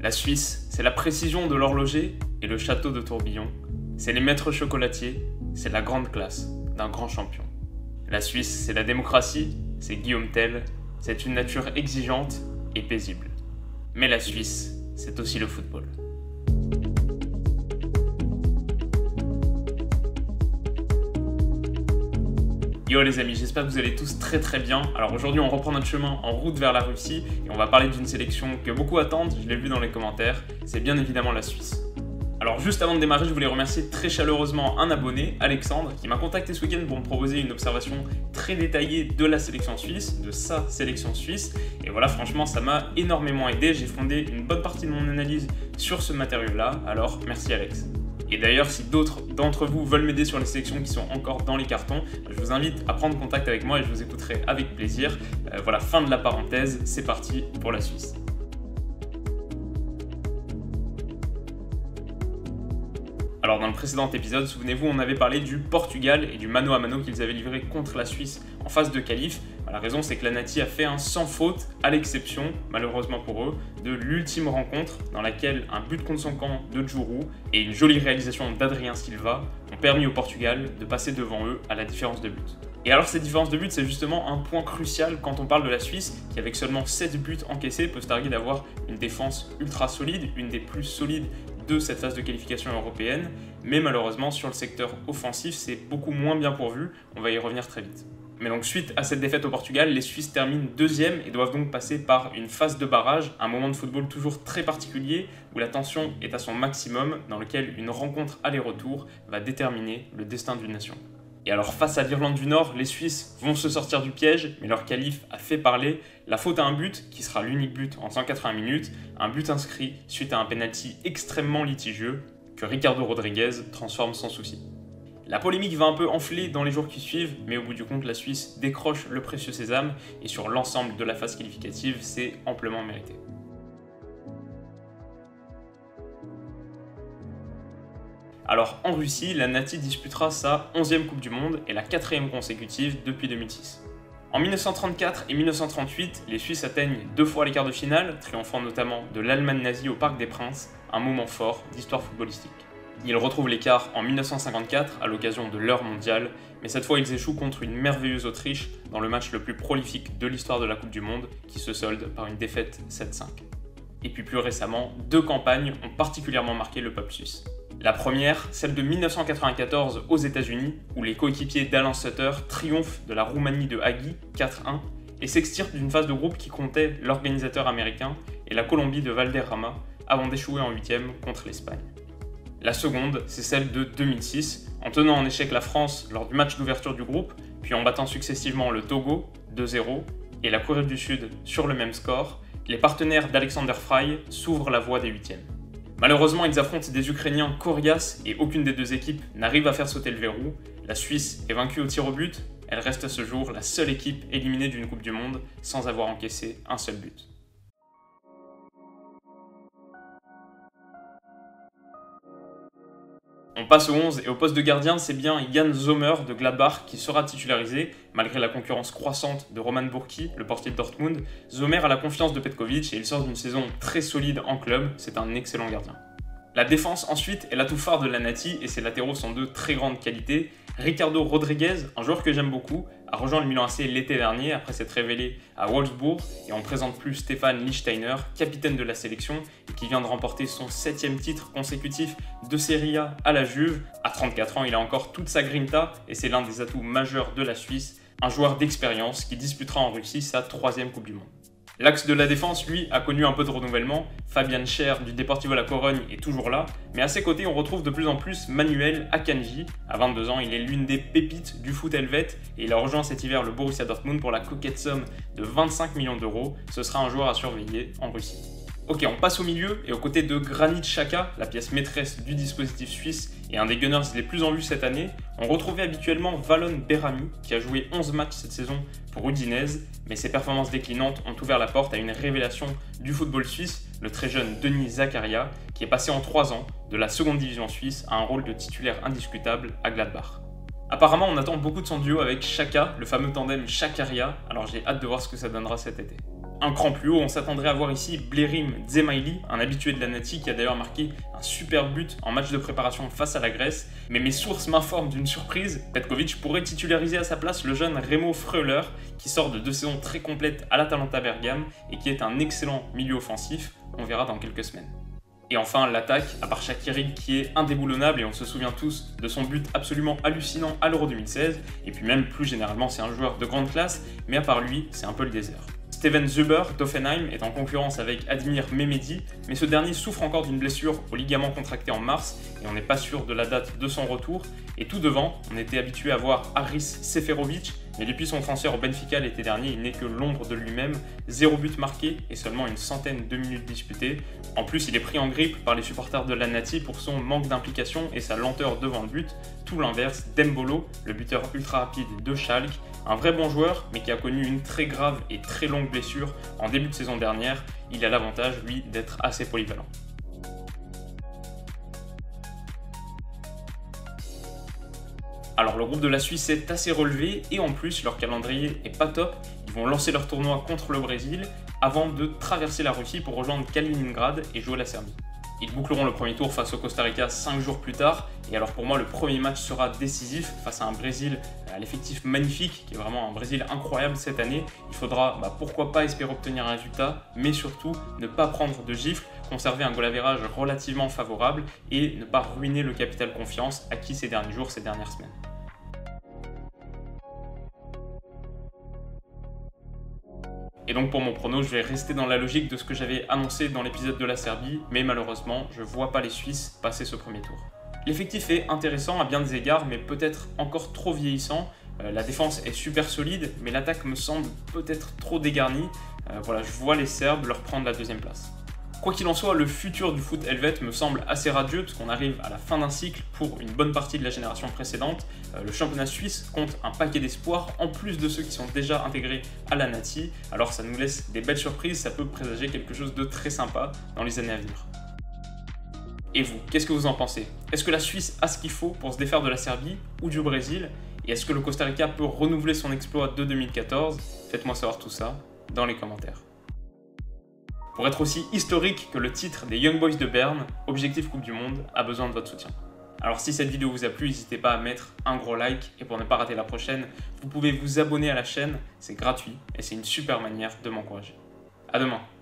La Suisse, c'est la précision de l'horloger et le château de Tourbillon. C'est les maîtres chocolatiers, c'est la grande classe d'un grand champion. La Suisse, c'est la démocratie, c'est Guillaume Tell, c'est une nature exigeante et paisible. Mais la Suisse, c'est aussi le football. Yo les amis, j'espère que vous allez tous très bien. Alors aujourd'hui on reprend notre chemin en route vers la Russie et on va parler d'une sélection que beaucoup attendent, je l'ai vu dans les commentaires, c'est bien évidemment la Suisse. Alors juste avant de démarrer, je voulais remercier très chaleureusement un abonné, Alexandre, qui m'a contacté ce week-end pour me proposer une observation très détaillée de la sélection suisse, de sa sélection suisse. Et voilà, franchement, ça m'a énormément aidé. J'ai fondé une bonne partie de mon analyse sur ce matériau-là, alors merci Alex. Et d'ailleurs, si d'autres d'entre vous veulent m'aider sur les sélections qui sont encore dans les cartons, je vous invite à prendre contact avec moi et je vous écouterai avec plaisir. Voilà, fin de la parenthèse, c'est parti pour la Suisse. Alors dans le précédent épisode, souvenez-vous, on avait parlé du Portugal et du mano à mano qu'ils avaient livré contre la Suisse en phase de qualif. La raison, c'est que la Nati a fait un sans faute, à l'exception, malheureusement pour eux, de l'ultime rencontre dans laquelle un but contre son camp de Djourou et une jolie réalisation d'Adrien Silva ont permis au Portugal de passer devant eux à la différence de but. Et alors cette différence de but, c'est justement un point crucial quand on parle de la Suisse, qui avec seulement 7 buts encaissés peut se targuer d'avoir une défense ultra solide, une des plus solides de cette phase de qualification européenne, mais malheureusement sur le secteur offensif c'est beaucoup moins bien pourvu, on va y revenir très vite. Mais donc suite à cette défaite au Portugal, les Suisses terminent deuxième et doivent donc passer par une phase de barrage, un moment de football toujours très particulier où la tension est à son maximum, dans lequel une rencontre aller-retour va déterminer le destin d'une nation. Et alors face à l'Irlande du Nord, les Suisses vont se sortir du piège, mais leur qualif a fait parler. La faute à un but, qui sera l'unique but en 180 minutes, un but inscrit suite à un penalty extrêmement litigieux que Ricardo Rodriguez transforme sans souci. La polémique va un peu enfler dans les jours qui suivent, mais au bout du compte, la Suisse décroche le précieux sésame et sur l'ensemble de la phase qualificative, c'est amplement mérité. Alors en Russie, la Nati disputera sa 11e Coupe du Monde et la 4e consécutive depuis 2006. En 1934 et 1938, les Suisses atteignent 2 fois les quarts de finale, triomphant notamment de l'Allemagne nazie au Parc des Princes, un moment fort d'histoire footballistique. Ils retrouvent l'écart en 1954 à l'occasion de leur mondial, mais cette fois ils échouent contre une merveilleuse Autriche dans le match le plus prolifique de l'histoire de la Coupe du Monde, qui se solde par une défaite 7-5. Et puis plus récemment, 2 campagnes ont particulièrement marqué le peuple suisse. La première, celle de 1994 aux États-Unis, où les coéquipiers d'Alan Sutter triomphent de la Roumanie de Hagi 4-1 et s'extirpent d'une phase de groupe qui comptait l'organisateur américain et la Colombie de Valderrama avant d'échouer en 8e contre l'Espagne. La seconde, c'est celle de 2006, en tenant en échec la France lors du match d'ouverture du groupe, puis en battant successivement le Togo 2-0 et la Corée du Sud sur le même score, les partenaires d'Alexander Frey s'ouvrent la voie des 8e. Malheureusement, ils affrontent des Ukrainiens coriaces et aucune des deux équipes n'arrive à faire sauter le verrou. La Suisse est vaincue au tir au but, elle reste à ce jour la seule équipe éliminée d'une Coupe du Monde sans avoir encaissé un seul but. On passe au 11 et au poste de gardien, c'est bien Jan Sommer de Gladbach qui sera titularisé. Malgré la concurrence croissante de Roman Bürki, le portier de Dortmund, Sommer a la confiance de Petkovic et il sort d'une saison très solide en club, c'est un excellent gardien. La défense ensuite est l'atout phare de la Nati et ses latéraux sont de très grande qualité. Ricardo Rodriguez, un joueur que j'aime beaucoup, a rejoint le Milan AC l'été dernier après s'être révélé à Wolfsburg et on ne présente plus Stefan Lichtsteiner, capitaine de la sélection et qui vient de remporter son 7e titre consécutif de Serie A à la Juve. À 34 ans, il a encore toute sa grinta et c'est l'un des atouts majeurs de la Suisse, un joueur d'expérience qui disputera en Russie sa 3e Coupe du Monde. L'axe de la défense, lui, a connu un peu de renouvellement. Fabian Schär du Deportivo La Corogne est toujours là, mais à ses côtés, on retrouve de plus en plus Manuel Akanji. À 22 ans, il est l'une des pépites du foot helvète et il a rejoint cet hiver le Borussia Dortmund pour la coquette somme de 25 millions d'euros. Ce sera un joueur à surveiller en Russie. Ok, on passe au milieu et aux côtés de Granit Xhaka, la pièce maîtresse du dispositif suisse et un des Gunners les plus en vue cette année, on retrouvait habituellement Valon Behrami qui a joué 11 matchs cette saison pour Udinese, mais ses performances déclinantes ont ouvert la porte à une révélation du football suisse, le très jeune Denis Zakaria, qui est passé en 3 ans de la seconde division suisse à un rôle de titulaire indiscutable à Gladbach. Apparemment, on attend beaucoup de son duo avec Xhaka, le fameux tandem Xhakaria, alors j'ai hâte de voir ce que ça donnera cet été. Un cran plus haut, on s'attendrait à voir ici Blerim Dzemaili, un habitué de la Nati qui a d'ailleurs marqué un super but en match de préparation face à la Grèce, mais mes sources m'informent d'une surprise, Petković pourrait titulariser à sa place le jeune Remo Freuler, qui sort de 2 saisons très complètes à l'Atalanta Bergame et qui est un excellent milieu offensif, on verra dans quelques semaines. Et enfin, l'attaque, à part Shaqiri qui est indéboulonnable et on se souvient tous de son but absolument hallucinant à l'Euro 2016, et puis même plus généralement c'est un joueur de grande classe, mais à part lui, c'est un peu le désert. Steven Zuber d'Offenheim est en concurrence avec Admir Mehmedi, mais ce dernier souffre encore d'une blessure au ligament contracté en mars et on n'est pas sûr de la date de son retour. Et tout devant, on était habitué à voir Haris Seferovic, mais depuis son transfert au Benfica l'été dernier, il n'est que l'ombre de lui-même, 0 but marqué et seulement une centaine de minutes disputées. En plus, il est pris en grippe par les supporters de la Nati pour son manque d'implication et sa lenteur devant le but, tout l'inverse d'Embolo, le buteur ultra rapide de Schalke, un vrai bon joueur, mais qui a connu une très grave et très longue blessure en début de saison dernière. Il a l'avantage, lui, d'être assez polyvalent. Alors le groupe de la Suisse est assez relevé et en plus leur calendrier est pas top. Ils vont lancer leur tournoi contre le Brésil avant de traverser la Russie pour rejoindre Kaliningrad et jouer la Serbie. Ils boucleront le premier tour face au Costa Rica 5 jours plus tard. Et alors pour moi, le premier match sera décisif face à un Brésil à l'effectif magnifique, qui est vraiment un Brésil incroyable cette année. Il faudra, pourquoi pas, espérer obtenir un résultat, mais surtout ne pas prendre de gifles, conserver un goal average relativement favorable et ne pas ruiner le capital confiance acquis ces derniers jours, ces dernières semaines. Et donc pour mon prono, je vais rester dans la logique de ce que j'avais annoncé dans l'épisode de la Serbie, mais malheureusement, je ne vois pas les Suisses passer ce premier tour. L'effectif est intéressant à bien des égards, mais peut-être encore trop vieillissant. La défense est super solide, mais l'attaque me semble peut-être trop dégarnie. Voilà, je vois les Serbes leur prendre la deuxième place. Quoi qu'il en soit, le futur du foot helvète me semble assez radieux parce qu'on arrive à la fin d'un cycle pour une bonne partie de la génération précédente. Le championnat suisse compte un paquet d'espoirs en plus de ceux qui sont déjà intégrés à la Nati. Alors ça nous laisse des belles surprises, ça peut présager quelque chose de très sympa dans les années à venir. Et vous, qu'est-ce que vous en pensez? Est-ce que la Suisse a ce qu'il faut pour se défaire de la Serbie ou du Brésil? Et est-ce que le Costa Rica peut renouveler son exploit de 2014? Faites-moi savoir tout ça dans les commentaires. Pour être aussi historique que le titre des Young Boys de Berne, Objectif Coupe du Monde a besoin de votre soutien. Alors si cette vidéo vous a plu, n'hésitez pas à mettre un gros like et pour ne pas rater la prochaine, vous pouvez vous abonner à la chaîne, c'est gratuit et c'est une super manière de m'encourager. À demain.